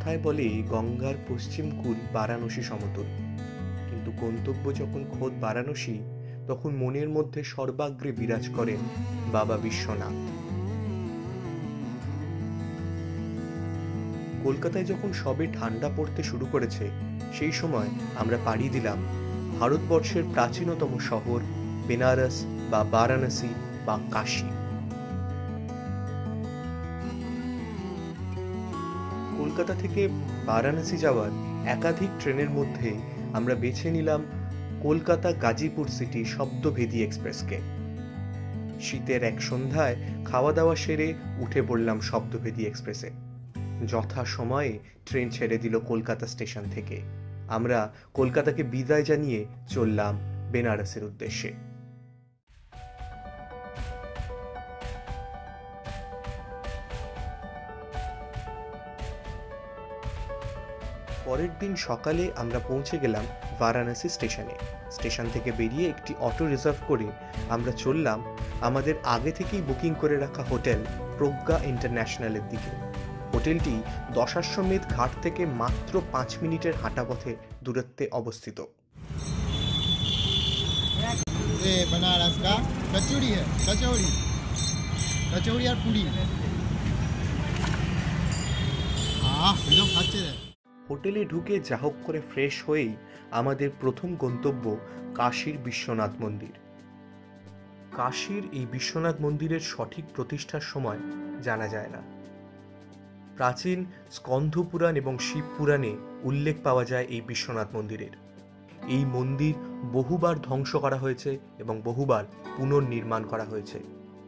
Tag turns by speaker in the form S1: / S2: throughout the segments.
S1: কথায় বলে গঙ্গার পশ্চিম কূল বারাণসী সমতল, কিন্তু গন্তব্য যখন খোদ বারাণসী, তখন মনের মধ্যে সর্বাগ্রে বিরাজ করেন বাবা বিশ্বনাথ। কলকাতায় যখন সবে ঠান্ডা পড়তে শুরু করেছে, সেই সময় আমরা পাড়ি দিলাম ভারতবর্ষের প্রাচীনতম শহর বেনারস বা বারাণসী বা কাশী। কলকাতা থেকে বারাণসী যাওয়ার একাধিক ট্রেনের মধ্যে আমরা বেছে নিলাম কলকাতা গাজীপুর সিটি শব্দভেদী এক্সপ্রেসকে। শীতের এক সন্ধ্যায় খাওয়া দাওয়া সেরে উঠে পড়লাম শব্দভেদী এক্সপ্রেসে। যথা সময়ে ট্রেন ছেড়ে দিল কলকাতা স্টেশন থেকে। আমরা কলকাতাকে বিদায় জানিয়ে চললাম বেনারসের উদ্দেশ্যে। পরের দিন সকালে আমরা পৌঁছে গেলাম বারাণসী স্টেশনে। স্টেশন থেকে বেরিয়ে একটি অটো রিজার্ভ করে আমরা চললাম আমাদের আগে থেকেই বুকিং করে রাখা হোটেল প্রজ্ঞা ইন্টারন্যাশনালের দিকে। হোটেলটি দশাশ্বমেধ ঘাট থেকে মাত্র 5 মিনিটের হাঁটা পথে দূরত্বে অবস্থিত।
S2: बनारस का कचौड़ी है, कचौड़ी और पूड़ी। एकदम अच्छे है।
S1: হোটেলে ঢুকে যা হোক করে ফ্রেশ হয়েই আমাদের প্রথম গন্তব্য কাশীর বিশ্বনাথ মন্দির। কাশীর এই বিশ্বনাথ মন্দিরের সঠিক প্রতিষ্ঠার সময় জানা যায় না। প্রাচীন স্কন্ধ পুরাণ এবং শিব পুরাণে উল্লেখ পাওয়া যায় এই বিশ্বনাথ মন্দিরের। এই মন্দির বহুবার ধ্বংস করা হয়েছে এবং বহুবার পুনর্নির্মাণ করা হয়েছে।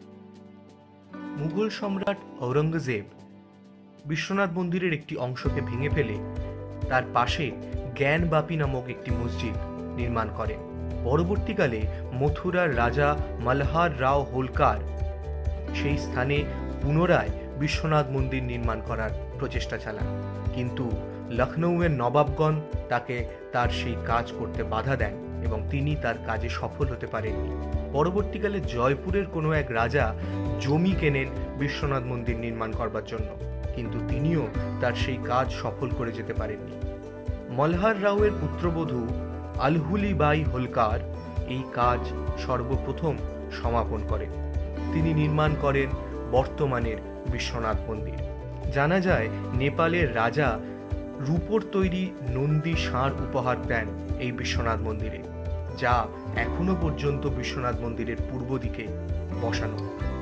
S1: মুঘল সম্রাট ঔরঙ্গজেব বিশ্বনাথ মন্দিরের একটি অংশকে ভেঙে ফেলে তার পাশে জ্ঞানবাপী নামক একটি মসজিদ নির্মাণ করেন। পরবর্তীকালে মথুরার রাজা মলহার রাও হোলকার সেই স্থানে পুনরায় বিশ্বনাথ মন্দির নির্মাণ করার প্রচেষ্টা চালান, কিন্তু লখনৌয়ের নবাবগণ তাকে তার সেই কাজ করতে বাধা দেন এবং তিনি তার কাজে সফল হতে পারেননি। পরবর্তীকালে জয়পুরের কোনো এক রাজা জমি কেনেন বিশ্বনাথ মন্দির নির্মাণ করবার জন্য, কিন্তু তিনিও তার সেই কাজ সফল করে যেতে পারেননি। মলহার রাওয়ের পুত্রবধূ আলহুলি বাই হোলকার এই কাজ সর্বপ্রথম সমাপন করেন। তিনি নির্মাণ করেন বর্তমানের বিশ্বনাথ মন্দির। জানা যায় নেপালের রাজা রূপোর তৈরি নন্দী ষাঁড় উপহার দেন এই বিশ্বনাথ মন্দিরে, যা এখনো পর্যন্ত বিশ্বনাথ মন্দিরের পূর্ব দিকে বসানো।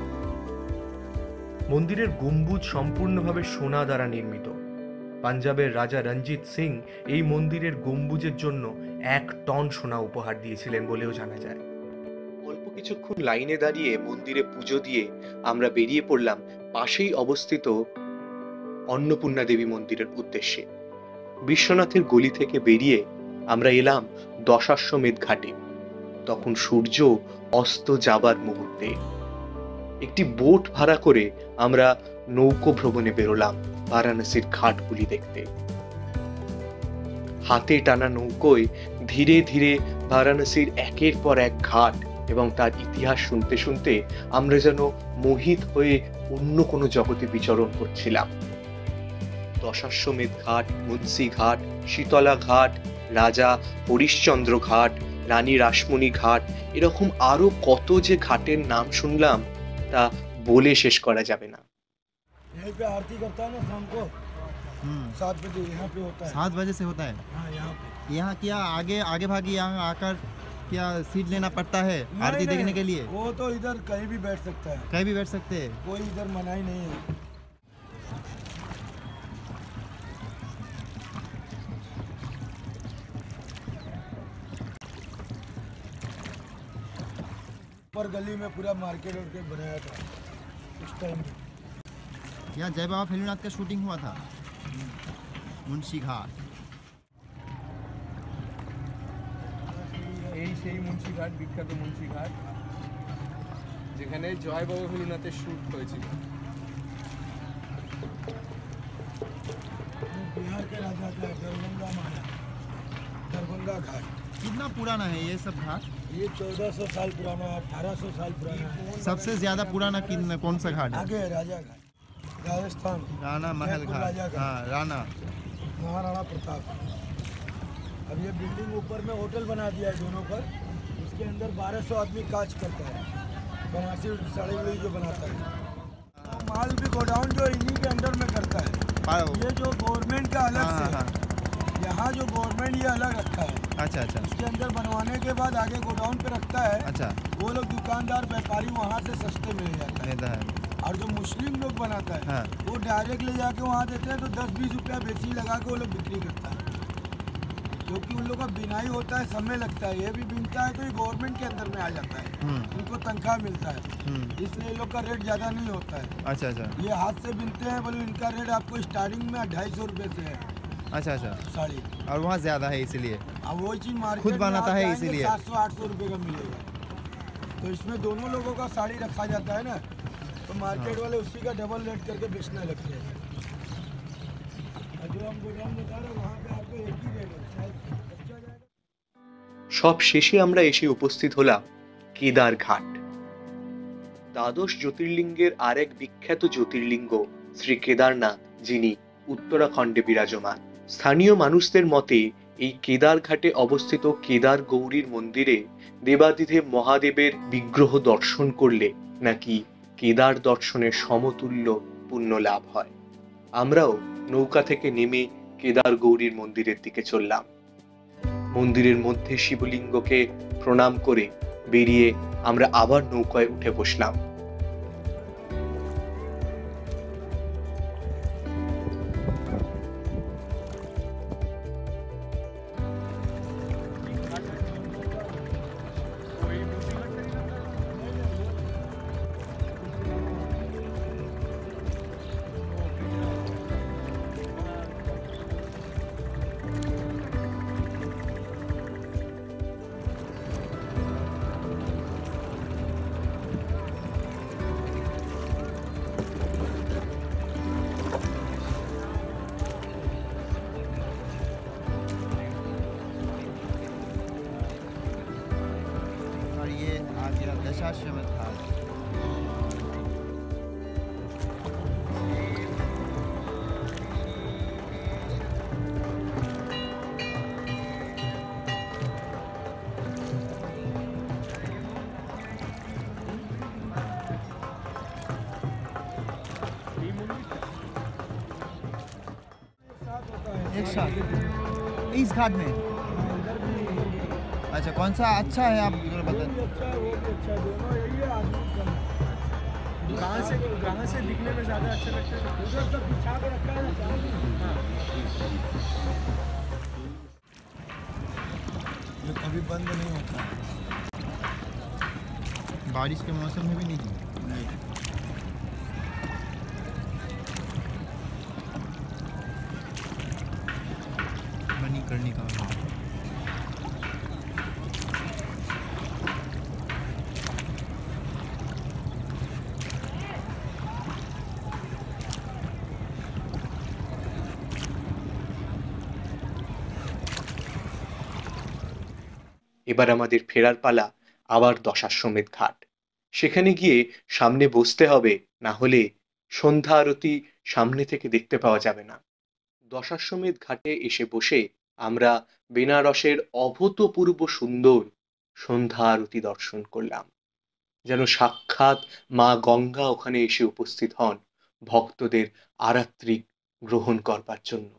S1: মন্দিরের গম্বুজ সম্পূর্ণভাবে সোনা দ্বারা নির্মিত। পাঞ্জাবের রাজা রঞ্জিত সিং এই মন্দিরের গম্বুজের জন্য 1 টন সোনা উপহার দিয়েছিলেন বলেও জানা যায়। অল্প কিছুক্ষণ লাইনে দাঁড়িয়ে মন্দিরে পুজো দিয়ে আমরা বেরিয়ে পড়লাম পাশেই অবস্থিত অন্নপূর্ণা দেবী মন্দিরের উদ্দেশ্যে। বিশ্বনাথের গলি থেকে বেরিয়ে আমরা এলাম দশাশ্বমেধ ঘাটে। তখন সূর্য অস্ত যাবার মুহূর্তে। একটি বোট ভাড়া করে আমরা নৌকো ভ্রমণে বেরোলাম বারাণসীর ঘাটগুলি দেখতে। হাতে টানা নৌকোয় ধীরে ধীরে বারাণসীর একের পর এক ঘাট এবং তার ইতিহাস শুনতে শুনতে আমরা যেন মোহিত হয়ে অন্য কোনো জগতে বিচরণ করছিলাম। দশাশ্বমেধ ঘাট, মুন্সি ঘাট, শীতলা ঘাট, রাজা হরিশ্চন্দ্র ঘাট, রানী রাসমণি ঘাট, এরকম আরো কত যে ঘাটের নাম শুনলাম তা বলে শেষ করা যাবে না।
S3: यहीं पे आरती करता है ना शाम को 7 बजे यहाँ पे होता है।
S2: 7 बजे से होता है।
S3: हाँ, यहाँ पे।
S2: यहाँ क्या आगे भागी यहाँ आकर क्या सीट लेना पड़ता है आरती देखने के लिए?
S3: वो तो इधर कहीं भी बैठ सकता है,
S2: कहीं भी बैठ सकते हैं,
S3: कोई इधर मनाही नहीं है। ऊपर गली में पूरा मार्केट बनाया था उस टाइम।
S2: यहाँ जय बाबा फैलूनाथ का शूटिंग हुआ था मुंशी घाट।
S4: এই সেই মুন্সি ঘাট, বিখ্যাত মুন্সি ঘাট, যেখানে জয় বাবা ভোলেনাথের শুট হয়েছিল।
S3: बिहार के राजा का दरभंगा माया, दरभंगा घाट।
S2: कितना पुराना है ये सब घाट?
S3: ये 1400 साल पुराना है, 1800 साल पुराना है।
S2: सबसे ज्यादा पुराना कौन सा घाट है?
S3: आगे है राजा घाट, राजस्थान
S2: राणा महल घाट। हाँ, राणा
S3: महाराणा प्रताप। अब ये बिल्डिंग ऊपर में होटल बना दिया है दोनों पर, उसके अंदर 1200 आदमी काज करता है, बनारसी साड़ी वही जो बनाता है। तो माल भी गोडाउन जो इन्हीं के अंडर में करता है। ये जो गवर्नमेंट का अलग से, यहाँ जो गवर्नमेंट ये अलग रखा है।
S2: अच्छा अच्छा।
S3: इसके अंदर बनवाने के बाद आगे गोडाउन पे रखता है।
S2: अच्छा।
S3: वो लोग दुकानदार व्यापारी वहाँ से सस्ते मिल जाता है। और जो मुस्लिम लोग बनाता है वो डायरेक्ट ले जाके वहाँ देते हैं, तो 10-20 रुपया बेची लगा के वो लोग बिक्री करता है, क्योंकि उन लोग का बिनाई होता है, समय लगता है। ये भी बिनता है तो ये गवर्नमेंट के अंदर में आ जाता है, उनको तनख्वाह मिलता है, इसलिए लोग का रेट ज़्यादा नहीं होता है।
S2: अच्छा अच्छा।
S3: ये हाथ से बिनते हैं, बोले इनका रेट आपको स्टार्टिंग में 250 रुपये से है।
S2: अच्छा अच्छा।
S3: साड़ी
S2: और वहाँ ज़्यादा है इसलिए।
S3: अब वही चीज़ मार्केट
S2: खुद बनाता है इसीलिए
S3: 700-800 रुपये का मिलेगा। तो इसमें दोनों लोगों का साड़ी रखा जाता है ना, तो मार्केट वाले उसी का डबल रेट करके बेचने लगते हैं। जो हम गोदाम बता रहे हैं वहाँ पे आपको एक ही रेट है।
S1: সব শেষে আমরা এসে উপস্থিত হলাম কেদার ঘাট। দ্বাদশ জ্যোতির্লিঙ্গের আরেক বিখ্যাত জ্যোতির্লিঙ্গ শ্রী কেদারনাথ, যিনি উত্তরাখণ্ডে বিরাজমান। স্থানীয় মানুষদের মতে এই কেদার ঘাটে অবস্থিত কেদার গৌরীর মন্দিরে দেবাদিদেব মহাদেবের বিগ্রহ দর্শন করলে নাকি কেদার দর্শনের সমতুল্য পুণ্য লাভ হয়। আমরাও নৌকা থেকে নেমে কেদার গৌরীর মন্দিরের দিকে চললাম। মন্দিরের মধ্যে শিবলিঙ্গকে প্রণাম করে বেরিয়ে আমরা আবার নৌকায় উঠে বসলাম।
S2: और ये आ गया दशाश्वमेध घाट। एक साथ इस घाट में। अच्छा, कौन सा अच्छा है आप जरा बताएं।
S4: कहाँ से दिखने में ज़्यादा अच्छा लगता है? उधर सब बिछा के रखा है ना।
S3: ये कभी बंद नहीं होता है।
S2: बारिश के मौसम में भी नहीं। मणिकर्णिका।
S1: এবার আমাদের ফেরার পালা আবার দশাশ্বমেধ ঘাট। সেখানে গিয়ে সামনে বসতে হবে, না হলে সন্ধ্যা আরতি সামনে থেকে দেখতে পাওয়া যাবে না। দশাশ্বমেধ ঘাটে এসে বসে আমরা বেনারসের অভূতপূর্ব সুন্দর সন্ধ্যা আরতি দর্শন করলাম। যেন সাক্ষাৎ মা গঙ্গা ওখানে এসে উপস্থিত হন ভক্তদের আরাত্রি গ্রহণ করবার জন্য।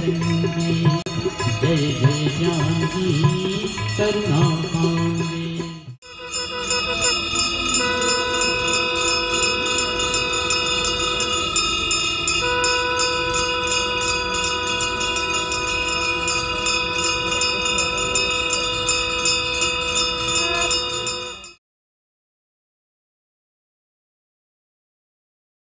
S5: जय जय जानकी करुणा